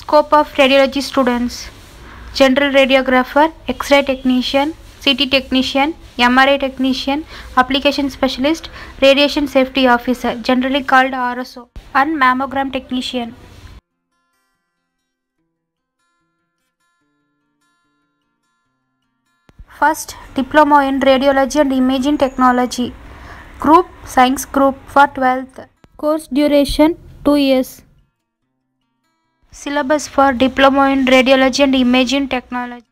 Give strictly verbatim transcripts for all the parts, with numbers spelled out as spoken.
Scope of radiology students: general radiographer, X-ray technician, C T technician, M R I technician, application specialist, radiation safety officer, generally called R S O, and mammogram technician. First, Diploma in Radiology and Imaging Technology. Group, Science Group for twelfth. Course duration, two years. Syllabus for Diploma in Radiology and Imaging Technology.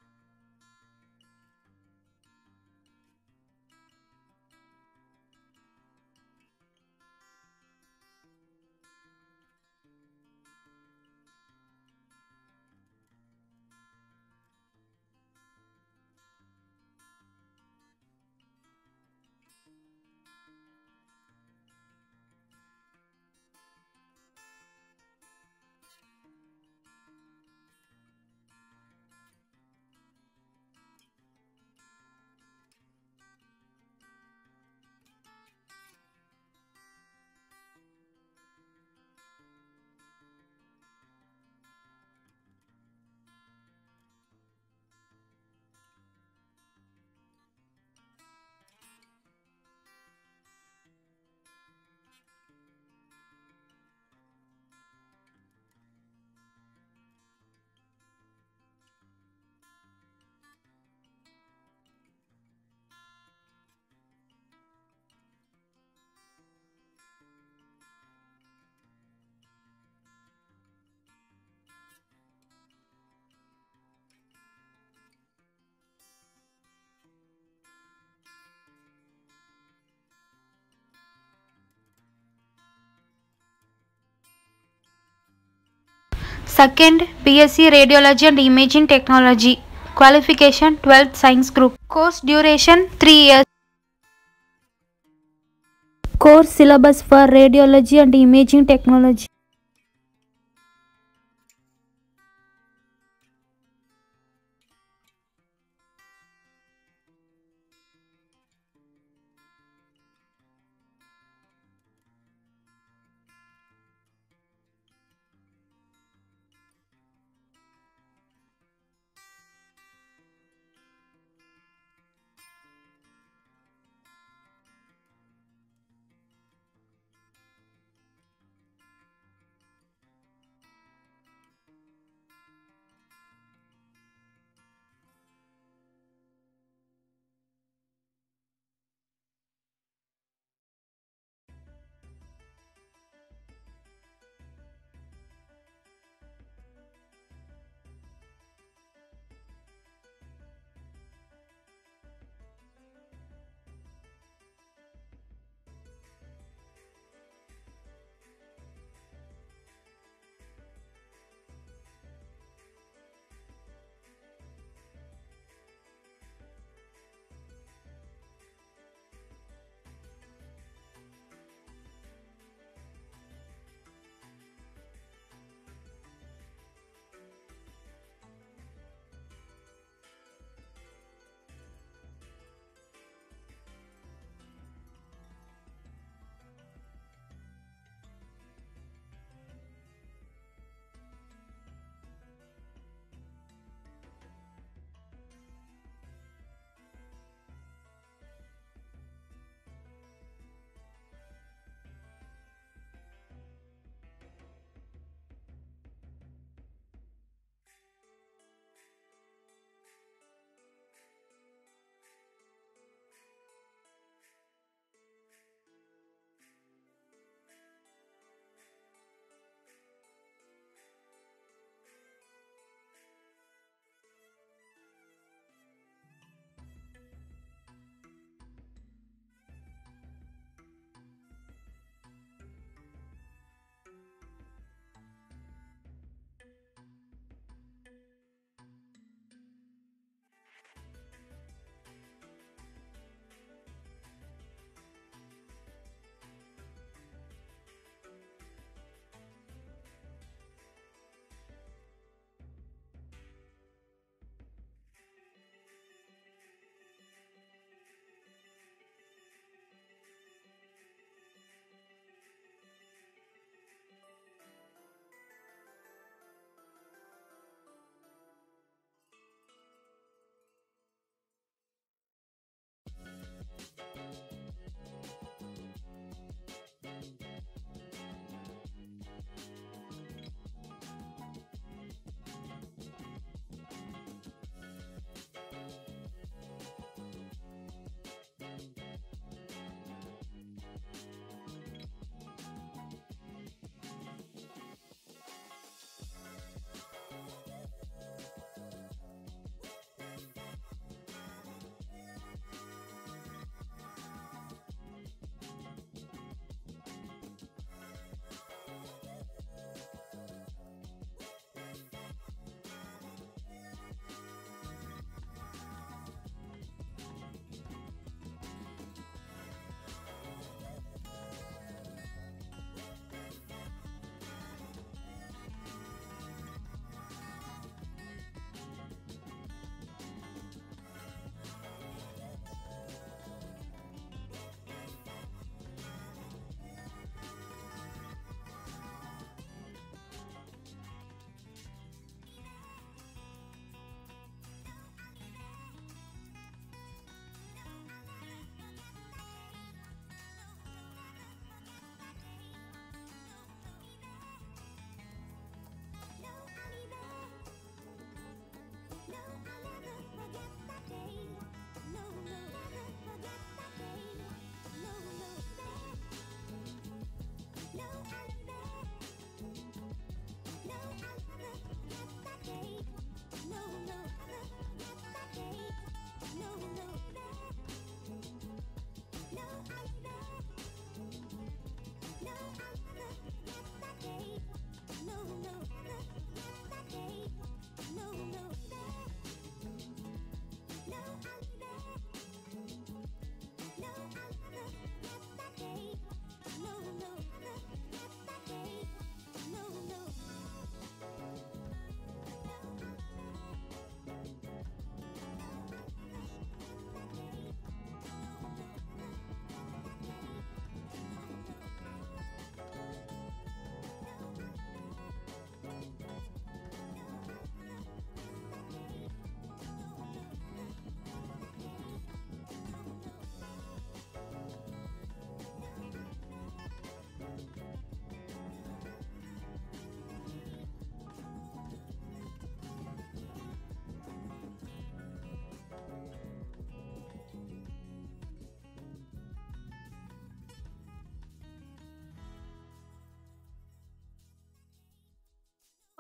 Second, B S c Radiology and Imaging Technology. Qualification, twelfth Science Group. Course duration, three years. Course syllabus for Radiology and Imaging Technology.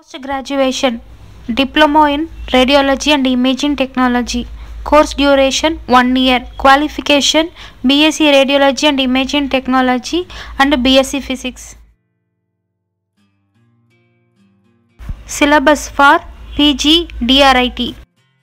Post-graduation Diploma in Radiology and Imaging Technology. Course duration one year. Qualification B S c Radiology and Imaging Technology and B S c Physics. Syllabus for P G D R I T.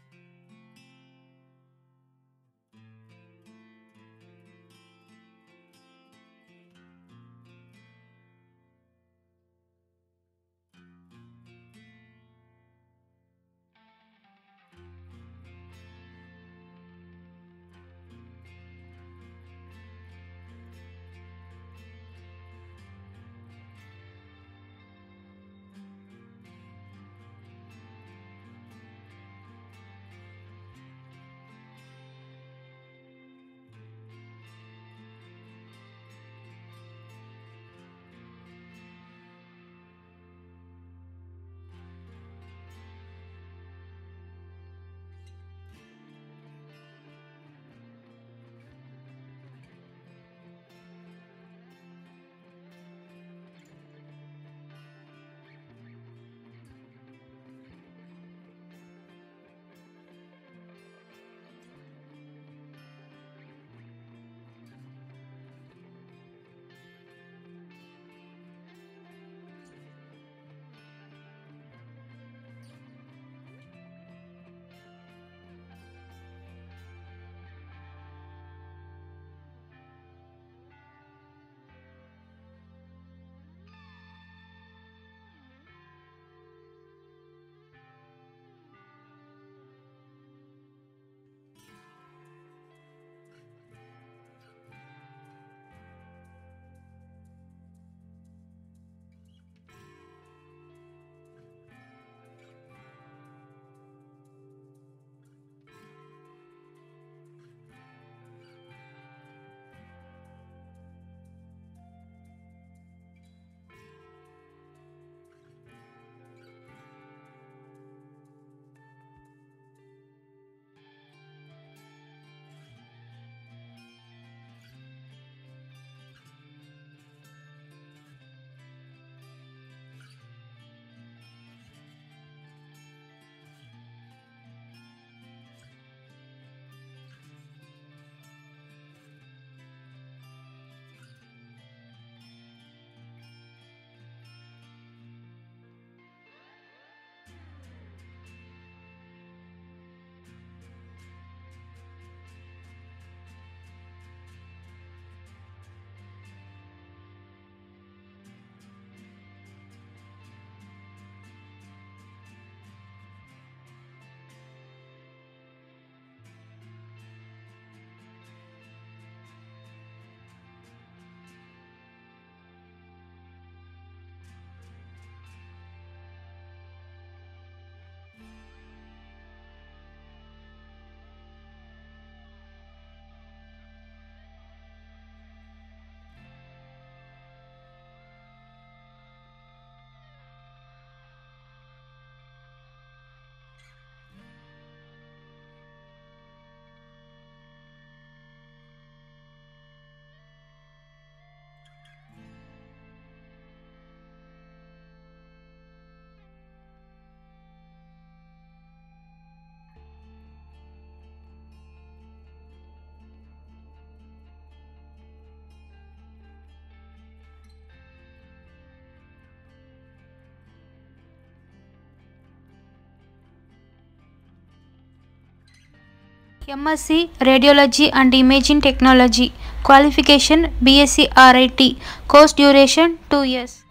M S c Radiology and Imaging Technology. Qualification B S c R I T. Course duration two years.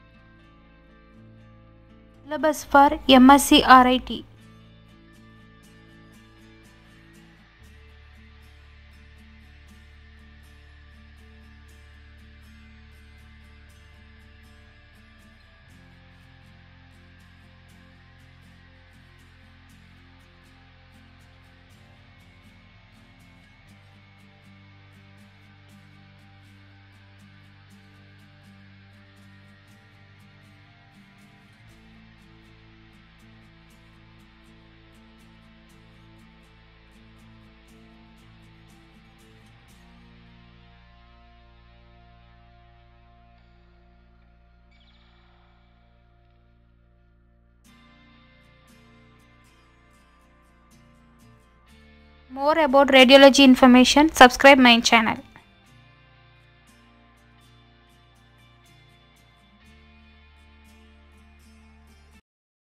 Syllabus for M S c R I T. More about radiology information, subscribe my channel.